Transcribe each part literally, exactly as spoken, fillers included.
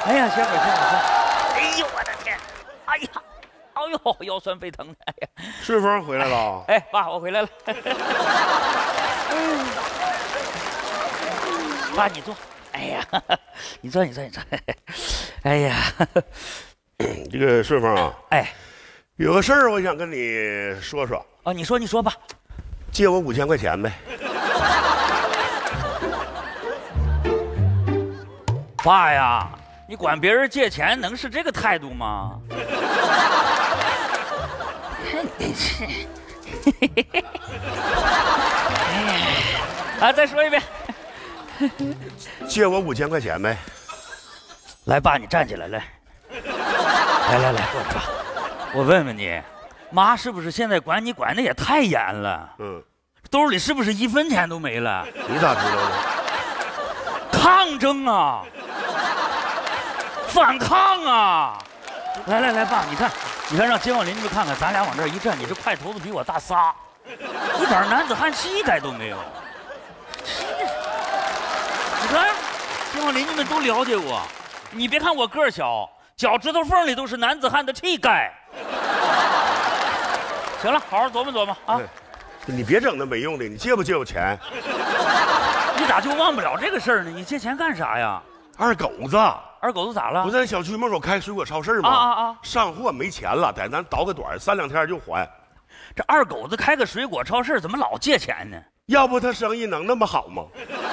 哎呀，歇会儿，歇会儿。哎呦，我的天！哎呀，哎呦，腰酸背疼的。哎呀， 顺丰回来了。 哎，爸，我回来了。爸，你坐。哎呀，你坐，你坐，你坐。哎呀， 这个顺丰啊， 哎， 有个事儿我想跟你说说。 哦，你说，你说吧。 借我五千块钱呗。 爸呀，你管别人借钱能是这个态度吗？啊，再说一遍。 借我五千块钱呗。 来，爸，你站起来，来，来来来，过来吧。我问问你，妈是不是现在管你管的也太严了？ 嗯， 兜里是不是一分钱都没了？ 你咋知道的？ 抗争啊，反抗啊！来来来，爸，你看，你看，让街坊邻居们看看，咱俩往这儿一站，你这块头子比我大仨，一点男子汉气概都没有。你看，街坊邻居们都了解我。你别看我个儿小，脚趾头缝里都是男子汉的气概。行了，好好琢磨琢磨啊！ 哎，你别整那没用的，你借不借我钱？ 你咋就忘不了这个事儿呢？你借钱干啥呀？ 二狗子， 二狗子咋了？ 不在小区门口开水果超市吗？ 啊啊啊！ 上货没钱了，在咱倒个短，三两天就还。 这二狗子开个水果超市，怎么老借钱呢？ 要不他生意能那么好吗？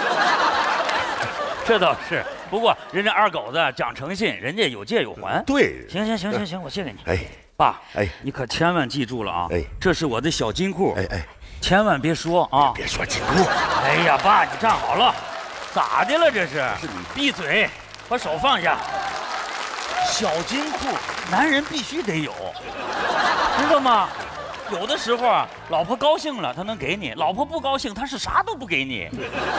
这倒是，不过人家二狗子讲诚信，人家有借有还。 对， 行行行行行，我借给你。 哎， 爸， 哎， 你可千万记住了啊！ 哎， 这是我的小金库， 哎哎， 千万别说啊！ 别说金库。 哎呀，爸，你站好了，咋的了这是？ 是你闭嘴，把手放下。小金库，男人必须得有，知道吗？有的时候啊，老婆高兴了，他能给你；老婆不高兴，他是啥都不给你。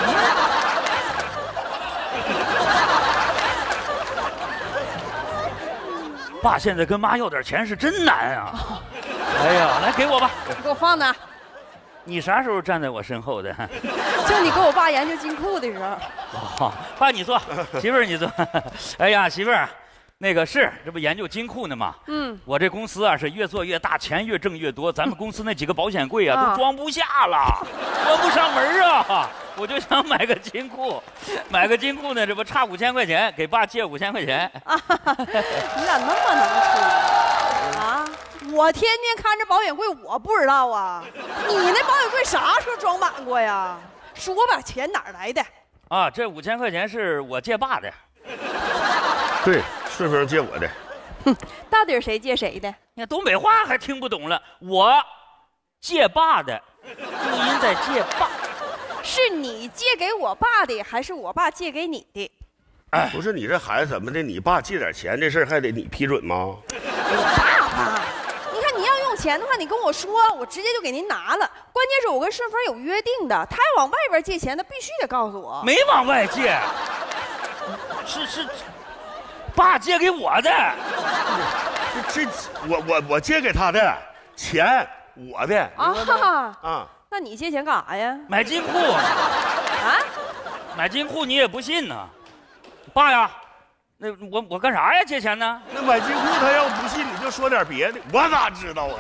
爸现在跟妈要点钱是真难啊！哎呀，来给我吧， 你给我放那。 你啥时候站在我身后的？ 就你跟我爸研究金库的时候。 哦，爸你坐，媳妇儿你坐。哎呀，媳妇儿，那个是这不研究金库呢吗？嗯，我这公司啊是越做越大，钱越挣越多，咱们公司那几个保险柜啊、嗯、都装不下了，关不上门啊。我就想买个金库，买个金库呢，这不差五千块钱，给爸借五千块钱。 啊，你咋那么能吹啊？我天天看着保险柜，我不知道啊。你那保险柜啥时候装满过呀？说吧，钱哪儿来的？ 啊，这五千块钱是我借爸的。 对，顺丰借我的。 哼，到底是谁借谁的？ 你看东北话还听不懂了，我借爸的，注音在借爸。 是你借给我爸的，还是我爸借给你的？ 哎，不是你这孩子怎么的？你爸借点钱这事儿还得你批准吗？ 爸爸，你看你要用钱的话，你跟我说，我直接就给您拿了。关键是我跟顺丰有约定的，他要往外边借钱，他必须得告诉我。 没往外借，是是，爸借给我的。 这这我我我借给他的钱，我的啊啊。 那你借钱干啥呀？ 买金库啊！买金库你也不信呢，爸呀，那我我干啥呀？借钱呢？ 那买金库他要不信，你就说点别的，我咋知道啊？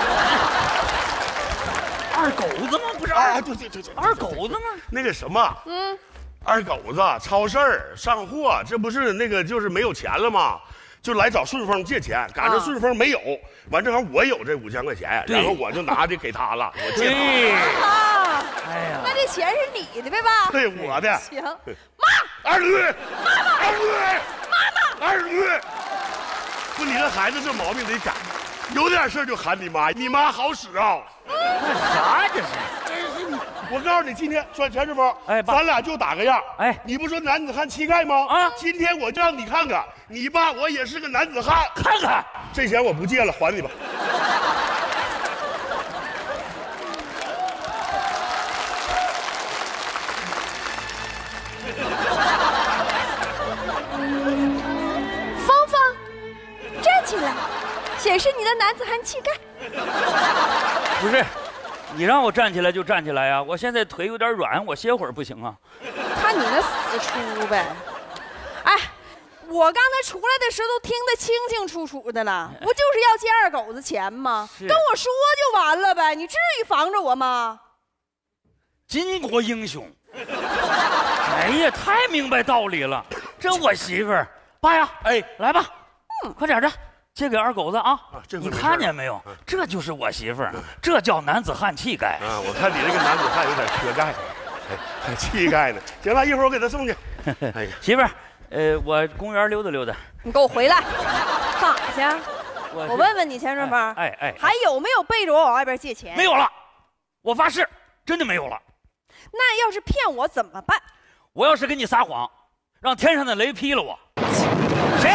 二狗子吗？不是啊，对对对对， 二狗子吗？ 那个什么，嗯，二狗子超市儿上货，这不是那个就是没有钱了吗？就来找顺丰借钱，赶上顺丰没有，完正好我有这五千块钱，然后我就拿的给他了，我借他。 啊， 哎呀， 那这钱是你的呗，爸？ 对，我的。 行，妈， 二驴， 妈妈， 二驴， 妈妈， 二驴。不，你这孩子这毛病得改，有点事就喊你妈，你妈好使啊。 干啥这是？ 真是你，我告诉你，今天说钱师傅， 哎， 咱俩就打个样。 哎， 你不说男子汉气概吗？啊，今天我就让你看看，你爸我也是个男子汉。 看看， 这钱我不借了，还你吧。 芳芳，站起来，显示你的男子汉气概。 不是，你让我站起来就站起来呀！我现在腿有点软，我歇会儿不行啊？ 看你那死出呗！哎， 我刚才出来的时候都听得清清楚楚的了，不就是要借二狗子钱吗？跟我说就完了呗，你至于防着我吗？ 巾帼英雄，哎呀，太明白道理了。这我媳妇儿，爸呀，哎，来吧，嗯，快点的，借给二狗子啊！啊你看见没有？啊、这就是我媳妇儿，啊、这叫男子汉气概啊！我看你这个男子汉有点缺钙，还气概呢。行了，一会儿我给他送去。 哎呀，媳妇儿，呃，我公园溜达溜达。 你给我回来，干啥去？我, 我问问你，钱顺风， 哎 哎, 哎， 还有没有背着我往外边借钱？ 没有了，我发誓，真的没有了。 那要是骗我怎么办？ 我要是跟你撒谎，让天上的雷劈了我，谁？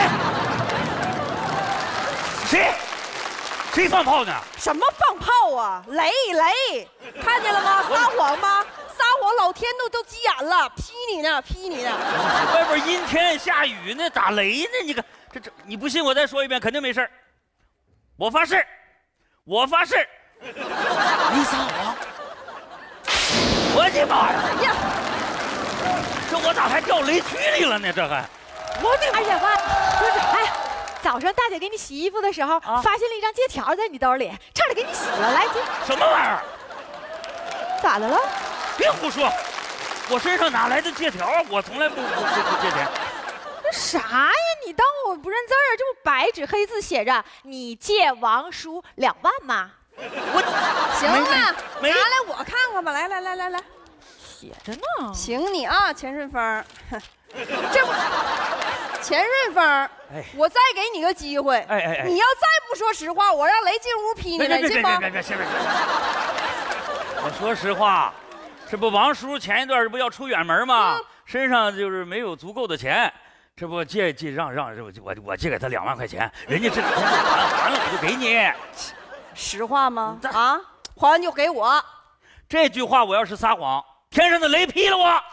谁？谁放炮呢？ 什么放炮啊？雷雷，看见了吗？撒谎吗？撒谎，老天都都急眼了，劈你呢，劈你呢！ 外边阴天下雨呢，打雷呢？你看这这，你不信我再说一遍，肯定没事。我发誓，我发誓，没撒谎。我的妈呀！这我咋还掉雷区里了呢？这还，我的哎呀妈！不是，哎，早上大姐给你洗衣服的时候，啊、发现了一张借条在你兜里，差点给你洗了。来， 什么玩意儿？ 咋的了？ 别胡说！我身上哪来的借条啊？我从来不不不不借钱。 那啥呀？你当我不认字儿？这不白纸黑字写着你借王叔两万吗？ 我行了，拿来我看看吧，来来来来来， 写着呢。 行你啊，钱顺风，这不，钱顺风，哎，我再给你个机会，哎哎哎，你要再不说实话，我让雷进屋劈你了，信吗？别别别别别别！ 我说实话，这不王叔前一段不要出远门吗？嗯、身上就是没有足够的钱，这不借借让让这我我借给他两万块钱，人家这两天就还还了，我就给你。 实话吗？啊，还完就给我。 这句话我要是撒谎，天上的雷劈了我。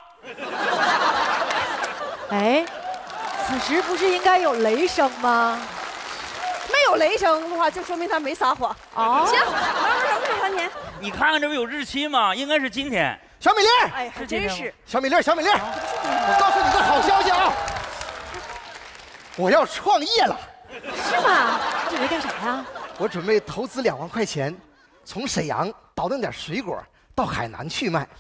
哎，此时不是应该有雷声吗？ 没有雷声的话，就说明他没撒谎。哦，行，到时候什么时候还钱？ 你看看这不有日期吗？应该是今天。 小米粒， 哎，还真是。 小米粒，小米粒，我告诉你个好消息啊！我要创业了。 是吗？你准备干啥呀？ 我准备投资两万块钱，从沈阳倒腾点水果到海南去卖。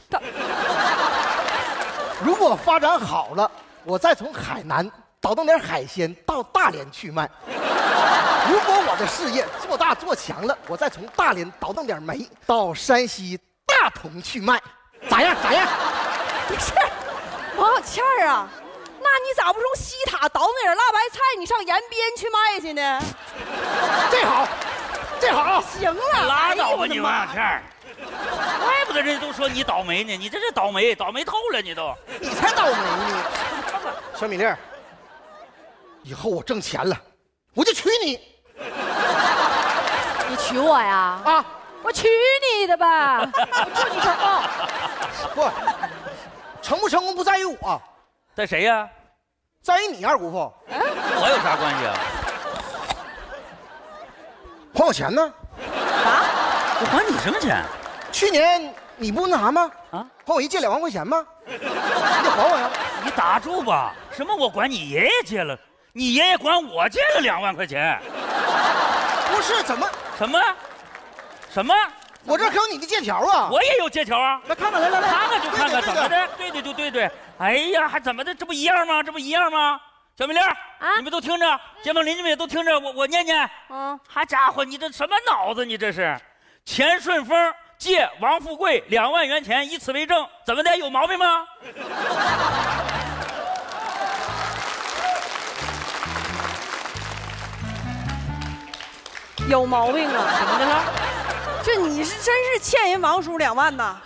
如果发展好了，我再从海南倒腾点海鲜到大连去卖。如果我的事业做大做强了，我再从大连倒腾点煤到山西大同去卖。咋样？咋样？ 不是，王小倩儿啊，那你咋不从西塔倒腾点辣白菜，你上延边去卖去呢？ 这好。这好， 行了， 拉倒吧你王小倩儿，怪不得人家都说你倒霉呢，你这是倒霉，倒霉透了你都。 你才倒霉呢！小米粒儿，以后我挣钱了，我就娶你。 你娶我呀？啊，我娶你的吧，我祝你成功。 不，成不成功不在于我， 在谁呀？ 在于你二姑父。 哎，我有啥关系啊？ 还我钱呢？ 啊？我还你什么钱？ 去年你不那啥吗？啊？还我一借两万块钱吗？你得还我呀！ 你打住吧！什么？我管你爷爷借了，你爷爷管我借了两万块钱？ 不是，怎么？ 什么？什么？ 我这可有你的借条啊！ 我也有借条啊！ 来看看，来来来， 看看就看看，怎么的？对对就对对。哎呀，还怎么的？这不一样吗？这不一样吗？小米粒儿，啊，你们都听着，街坊邻居们也都听着，我我念念。嗯，好家伙，你这什么脑子？你这是，钱顺风借王富贵两万元钱，以此为证，怎么的？有毛病吗？ 有毛病啊！ 怎么的了？ 这你是真是欠人王叔两万呐？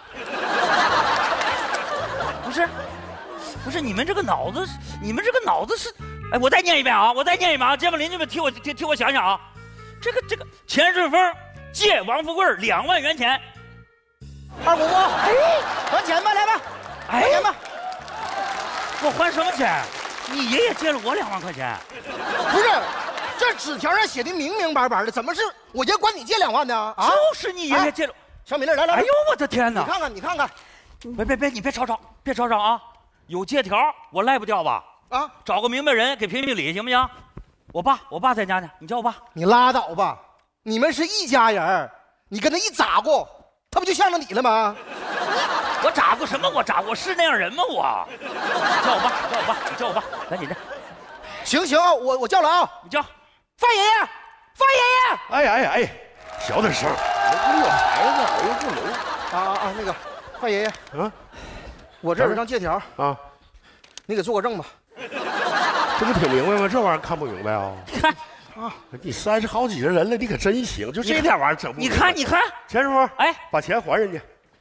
不是。不是你们这个脑子，你们这个脑子是，哎，我再念一遍啊，我再念一遍啊，街坊邻居们替我替替我想想啊，这个这个钱顺风借王富贵两万元钱， 二姑父，哎，还钱吧，来吧，还钱吧， 我还什么钱？你爷爷借了我两万块钱？ 不是，这纸条上写的明明白白的，怎么是我爷管你借两万呢？啊， 就是你爷爷借了。 小米粒，来来， 哎呦我的天哪！ 你看看，你看看， 别别别，你别吵吵，别吵吵啊！有借条，我赖不掉吧？ 啊，找个明白人给评评理，行不行？我爸，我爸在家呢，你叫我爸。 你拉倒吧，你们是一家人，你跟他一咋过，他不就向着你了吗？ 我咋过什么？我咋过是那样人吗？我叫我爸，叫我爸，你叫我爸，赶紧的。 行行，我我叫了啊， 你叫范爷爷，范爷爷。 哎哎哎，小点声，我屋里有孩子，我又不聋。 啊啊啊！那个范爷爷， 啊， 我这有张借条啊， 你给做个证吧。 这不挺明白吗？这玩意儿看不明白啊？ 你看啊，你三十好几个人了，你可真行，就这点玩意儿整不明白。 你看，你看， 钱师傅， 哎， 把钱还人家。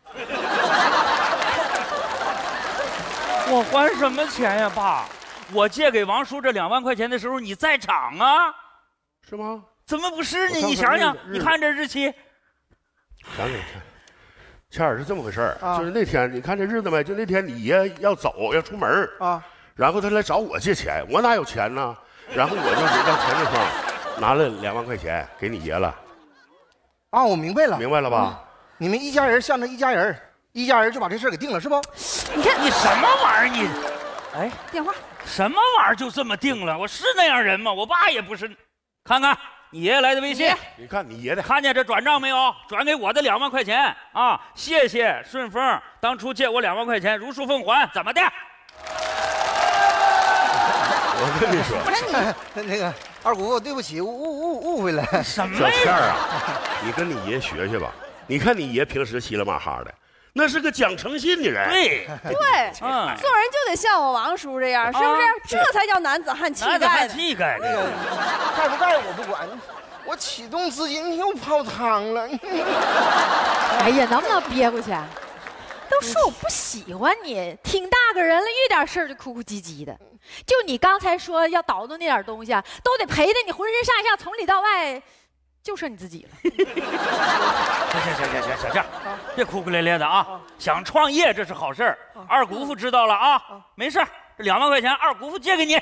我还什么钱呀，爸？我借给王叔这两万块钱的时候，你在场啊？ 是吗？ 怎么不是呢？你想想，你看这日期。 想想，倩儿是这么回事儿、啊，就是那天你看这日子没？就那天你爷要走要出门啊，然后他来找我借钱，我哪有钱呢？然后我就让钱志峰拿了两万块钱给你爷了。 啊，我明白了， 明白了吧？啊、 你们一家人向着一家人，一家人就把这事给定了，是不？ 你看你什么玩意儿你？哎， 电话。 什么玩意儿就这么定了？我是那样人吗？我爸也不是。看看你爷爷来的微信， 你看你爷的， 看见这转账没有？转给我的两万块钱啊！谢谢顺丰当初借我两万块钱，如数奉还，怎么的？ 我跟你说， 不是你那个二姑父，对不起，误误误会了。 什么小倩儿啊，你跟你爷学学吧。你看你爷平时稀里马哈的。那是个讲诚信的人， 对对，嗯，做人就得像我王叔这样，是不是？这才叫男子汉气概。 男子汉气概， 那个盖不盖我不管，我启动资金又泡汤了。 哎呀，能不能憋过去？都说我不喜欢你，挺大个人了，遇点事儿就哭哭唧唧的。就你刚才说要倒腾那点东西，都得赔的你浑身上下从里到外。就剩你自己了。 行行行行行，小倩，别哭哭咧咧的啊！想创业这是好事儿，二姑父知道了啊，没事，这两万块钱二姑父借给你。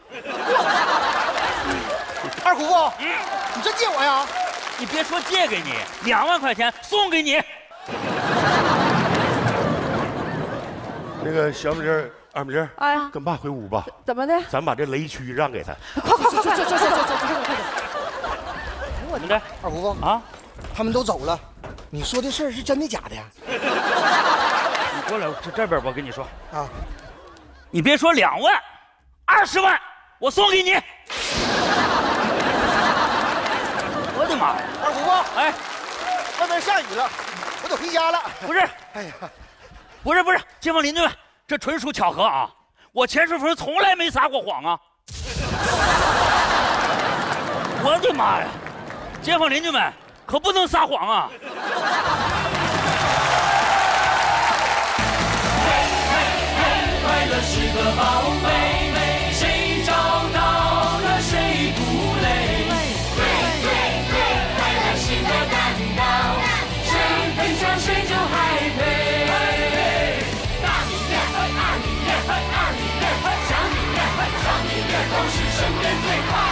二姑父，嗯，你真借我呀？ 你别说借给你，两万块钱送给你。 那个小美玲、二美玲， 哎， 跟爸回屋吧。 怎么的？ 咱把这雷区让给他。 快快快快走走走走走走走！ 我的二姑父啊，他们都走了，你说的事儿是真的假的呀？ 你过来，这这边我跟你说啊，你别说两万，二十万我送给你。我的妈呀！ 二姑父， 哎， 外面下雨了，我得回家了。 不是， 哎呀， 不是不是，街坊邻居们，这纯属巧合啊！我钱顺丰从来没撒过谎啊！我的妈呀！街坊邻居们可不能撒谎啊！ 快乐是个宝贝，谁找到了谁不累。对对对，快乐是个蛋糕，谁分享谁就嗨配。大米面、二米面、二米面、小米面、小米面都是身边最快。